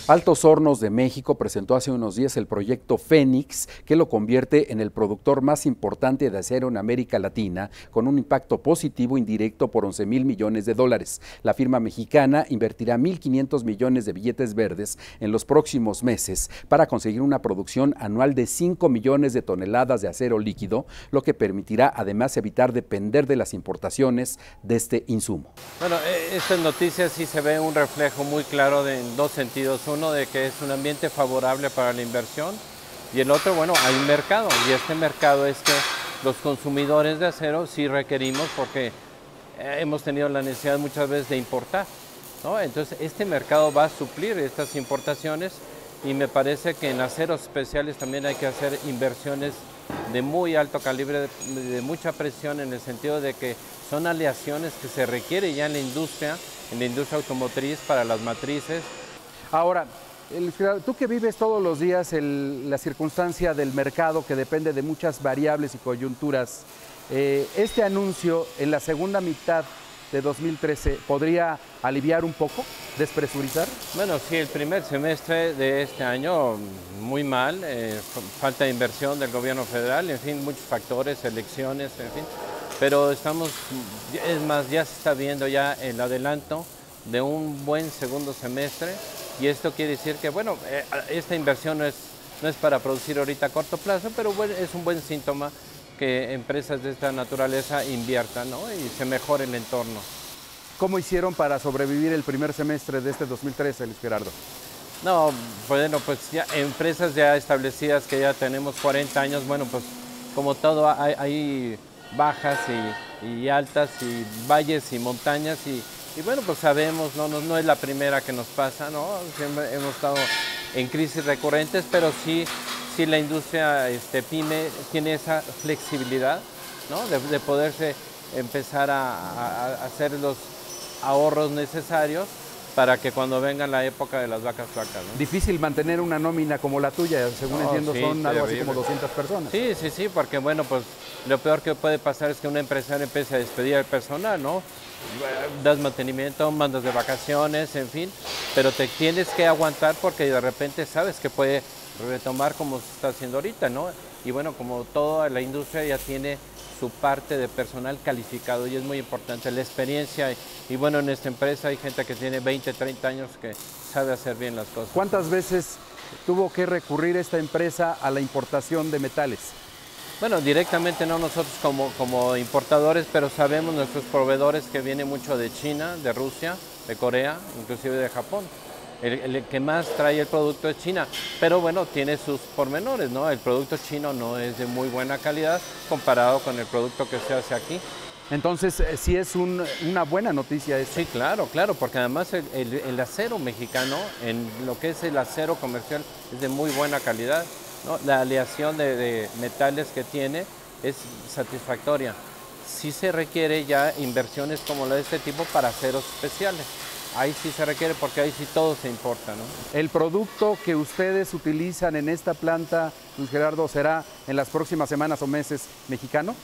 Altos Hornos de México presentó hace unos días el proyecto Fénix, que lo convierte en el productor más importante de acero en América Latina, con un impacto positivo indirecto por 11,000 millones de dólares. La firma mexicana invertirá 1,500 millones de billetes verdes en los próximos meses para conseguir una producción anual de 5 millones de toneladas de acero líquido, lo que permitirá además evitar depender de las importaciones de este insumo. Bueno, estas noticias sí se ve un reflejo muy claro en dos sentidos. Uno, de que es un ambiente favorable para la inversión, y el otro, bueno, hay un mercado, y este mercado es que los consumidores de acero sí requerimos, porque hemos tenido la necesidad muchas veces de importar, ¿no? Entonces este mercado va a suplir estas importaciones, y me parece que en aceros especiales también hay que hacer inversiones de muy alto calibre, de mucha presión, en el sentido de que son aleaciones que se requiere ya en la industria automotriz, para las matrices. Ahora, tú que vives todos los días la circunstancia del mercado, que depende de muchas variables y coyunturas, este anuncio en la segunda mitad de 2013 podría aliviar un poco, despresurizar. Bueno, sí, el primer semestre de este año muy mal, falta de inversión del gobierno federal, en fin, muchos factores, elecciones, en fin, pero es más, ya se está viendo ya el adelanto de un buen segundo semestre. Y esto quiere decir que, bueno, esta inversión no es para producir ahorita a corto plazo, pero bueno, es un buen síntoma que empresas de esta naturaleza inviertan, ¿no? Y se mejore el entorno. ¿Cómo hicieron para sobrevivir el primer semestre de este 2013, Luis Gerardo? No, bueno, pues ya empresas ya establecidas, que ya tenemos 40 años, bueno, pues como todo hay bajas y altas, y valles y montañas, y bueno, pues sabemos, no es la primera que nos pasa, ¿no? Siempre hemos estado en crisis recurrentes, pero sí la industria pyme tiene esa flexibilidad, ¿no? De poderse empezar a hacer los ahorros necesarios para que cuando venga la época de las vacas flacas, ¿no? Difícil mantener una nómina como la tuya, según entiendo, sí, son algo así como 200 personas. Sí, porque bueno, pues lo peor que puede pasar es que una empresaria empiece a despedir al personal, ¿no? Das mantenimiento, mandas de vacaciones, en fin, pero te tienes que aguantar, porque de repente sabes que puede retomar como se está haciendo ahorita, ¿no? Y bueno, como toda la industria ya tiene su parte de personal calificado, y es muy importante la experiencia, y bueno, en esta empresa hay gente que tiene 20, 30 años que sabe hacer bien las cosas. ¿Cuántas veces tuvo que recurrir esta empresa a la importación de metales? Bueno, directamente no nosotros como importadores, pero sabemos nuestros proveedores, que viene mucho de China, de Rusia, de Corea, inclusive de Japón. El que más trae el producto es China, pero bueno, tiene sus pormenores, ¿no? El producto chino no es de muy buena calidad comparado con el producto que se hace aquí. Entonces, sí es una buena noticia esta. Sí, claro, porque además el acero mexicano, en lo que es el acero comercial, es de muy buena calidad, ¿no? La aleación de metales que tiene es satisfactoria. Sí se requiere ya inversiones como la de este tipo para aceros especiales. Ahí sí se requiere, porque ahí sí todo se importa, ¿no? ¿El producto que ustedes utilizan en esta planta, Luis Gerardo, será en las próximas semanas o meses mexicano?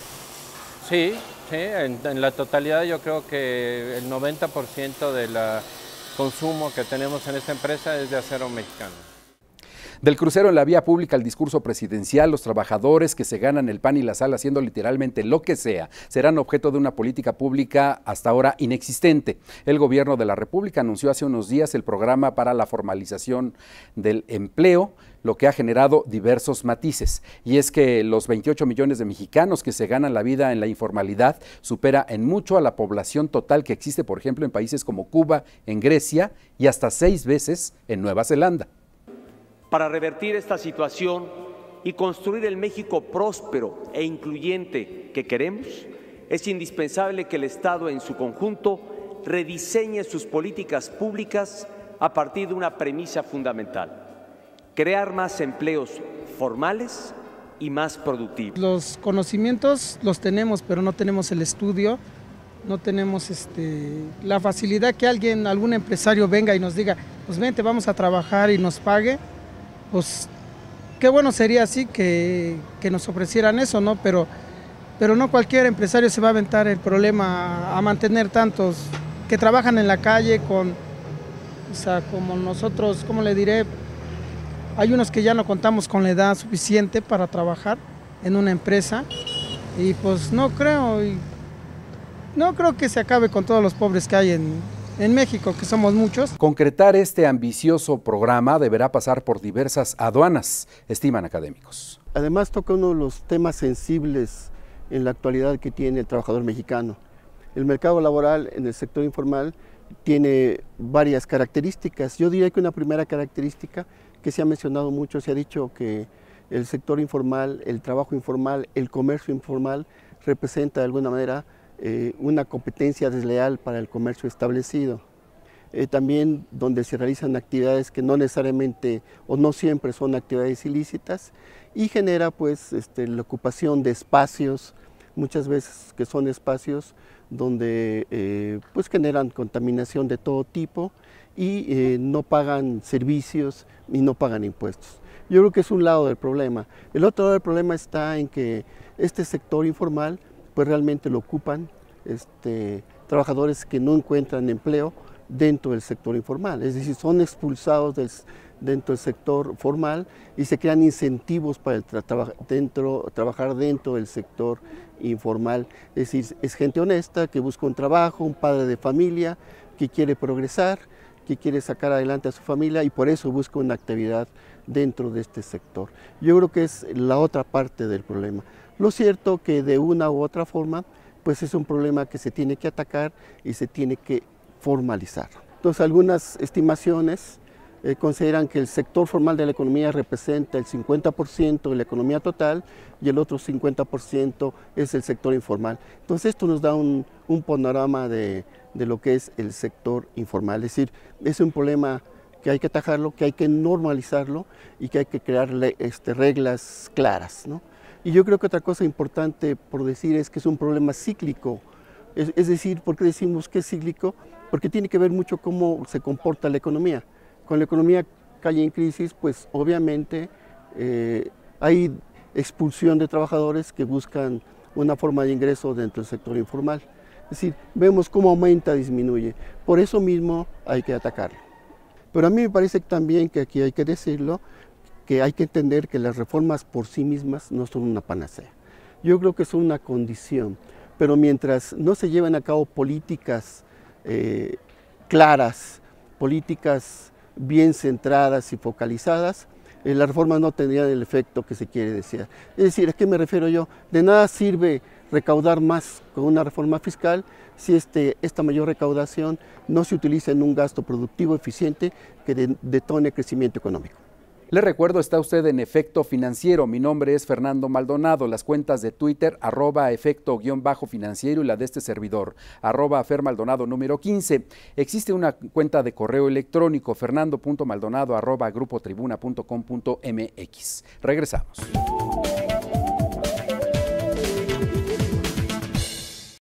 Sí, en la totalidad yo creo que el 90% del consumo que tenemos en esta empresa es de acero mexicano. Del crucero en la vía pública al discurso presidencial, los trabajadores que se ganan el pan y la sal haciendo literalmente lo que sea, serán objeto de una política pública hasta ahora inexistente. El gobierno de la República anunció hace unos días el programa para la formalización del empleo, lo que ha generado diversos matices. Y es que los 28 millones de mexicanos que se ganan la vida en la informalidad supera en mucho a la población total que existe, por ejemplo, en países como Cuba, en Grecia y hasta 6 veces en Nueva Zelanda. Para revertir esta situación y construir el México próspero e incluyente que queremos, es indispensable que el Estado en su conjunto rediseñe sus políticas públicas a partir de una premisa fundamental: crear más empleos formales y más productivos. Los conocimientos los tenemos, pero no tenemos el estudio, no tenemos la facilidad que algún empresario venga y nos diga, pues vente, vamos a trabajar y nos pague. Pues qué bueno sería así que nos ofrecieran eso, ¿no? Pero no cualquier empresario se va a aventar el problema a mantener tantos que trabajan en la calle O sea, como nosotros, ¿cómo le diré? Hay unos que ya no contamos con la edad suficiente para trabajar en una empresa y pues no creo que se acabe con todos los pobres que hay en México, que somos muchos. Concretar este ambicioso programa deberá pasar por diversas aduanas, estiman académicos. Además toca uno de los temas sensibles en la actualidad que tiene el trabajador mexicano. El mercado laboral en el sector informal tiene varias características. Yo diría que una primera característica que se ha mencionado mucho, se ha dicho que el sector informal, el trabajo informal, el comercio informal representa de alguna manera una competencia desleal para el comercio establecido. También donde se realizan actividades que no necesariamente o no siempre son actividades ilícitas y genera pues la ocupación de espacios, muchas veces que son espacios donde pues generan contaminación de todo tipo y no pagan servicios y no pagan impuestos. Yo creo que es un lado del problema. El otro lado del problema está en que este sector informal pues realmente lo ocupan trabajadores que no encuentran empleo dentro del sector informal, es decir, son expulsados dentro del sector formal y se crean incentivos para trabajar dentro del sector informal, es decir, es gente honesta que busca un trabajo, un padre de familia que quiere progresar, que quiere sacar adelante a su familia y por eso busca una actividad dentro de este sector. Yo creo que es la otra parte del problema. Lo cierto que de una u otra forma, pues es un problema que se tiene que atacar y se tiene que formalizar. Entonces algunas estimaciones consideran que el sector formal de la economía representa el 50% de la economía total y el otro 50% es el sector informal. Entonces esto nos da un panorama de lo que es el sector informal, es decir, es un problema que hay que atajarlo, que hay que normalizarlo y que hay que crear reglas claras, ¿no? Y yo creo que otra cosa importante por decir es que es un problema cíclico, es decir, ¿por qué decimos que es cíclico? Porque tiene que ver mucho cómo se comporta la economía. Con la economía cae en crisis, pues obviamente hay expulsión de trabajadores que buscan una forma de ingreso dentro del sector informal. Es decir, vemos cómo aumenta, disminuye. Por eso mismo hay que atacarlo. Pero a mí me parece también que aquí hay que decirlo, que hay que entender que las reformas por sí mismas no son una panacea. Yo creo que son una condición, pero mientras no se lleven a cabo políticas claras, políticas bien centradas y focalizadas, las reformas no tendrían el efecto que se quiere desear. Es decir, ¿a qué me refiero yo? De nada sirve recaudar más con una reforma fiscal si esta mayor recaudación no se utiliza en un gasto productivo eficiente que detone crecimiento económico. Le recuerdo, está usted en Efecto Financiero. Mi nombre es Fernando Maldonado. Las cuentas de Twitter, @efecto_financiero y la de este servidor, @fermaldonado número 15. Existe una cuenta de correo electrónico, fernando.maldonado@grupotribuna.com.mx. Regresamos.